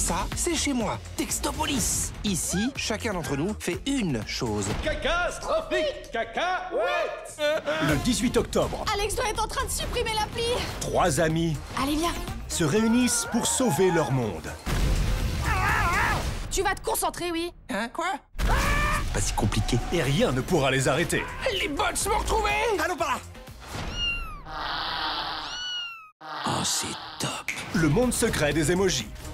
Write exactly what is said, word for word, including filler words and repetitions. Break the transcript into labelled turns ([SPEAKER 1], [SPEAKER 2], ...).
[SPEAKER 1] Ça, c'est chez moi, Textopolis. Ici, chacun d'entre nous fait une chose.
[SPEAKER 2] Catastrophique cacahuète.
[SPEAKER 3] Le dix-huit octobre,
[SPEAKER 4] Alex doit être en train de supprimer l'appli.
[SPEAKER 3] trois amis
[SPEAKER 4] Allez, viens.
[SPEAKER 3] se réunissent pour sauver leur monde.
[SPEAKER 4] Tu vas te concentrer, oui.
[SPEAKER 1] Hein, quoi? Pas si compliqué.
[SPEAKER 3] Et rien ne pourra les arrêter.
[SPEAKER 1] Les bots m'ont retrouvé.
[SPEAKER 3] Allons par là.
[SPEAKER 1] Oh, c'est top.
[SPEAKER 3] Le monde secret des émojis.